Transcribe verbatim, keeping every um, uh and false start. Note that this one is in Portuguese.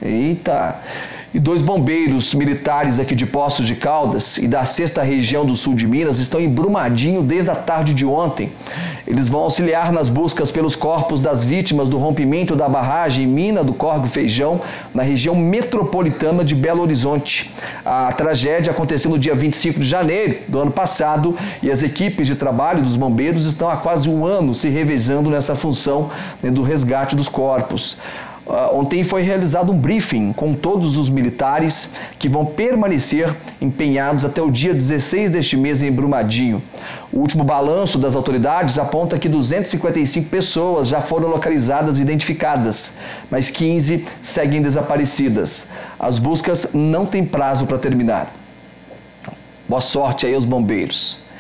Eita! E dois bombeiros militares aqui de Poços de Caldas e da sexta Região do Sul de Minas estão em Brumadinho desde a tarde de ontem. Eles vão auxiliar nas buscas pelos corpos das vítimas do rompimento da barragem Mina do Córrego Feijão, na região metropolitana de Belo Horizonte. A tragédia aconteceu no dia vinte e cinco de janeiro do ano passado e as equipes de trabalho dos bombeiros estão há quase um ano se revezando nessa função, né, do resgate dos corpos. Uh, ontem foi realizado um briefing com todos os militares que vão permanecer empenhados até o dia dezesseis deste mês em Brumadinho. O último balanço das autoridades aponta que duzentas e cinquenta e cinco pessoas já foram localizadas e identificadas, mas quinze seguem desaparecidas. As buscas não têm prazo para terminar. Boa sorte aí aos bombeiros.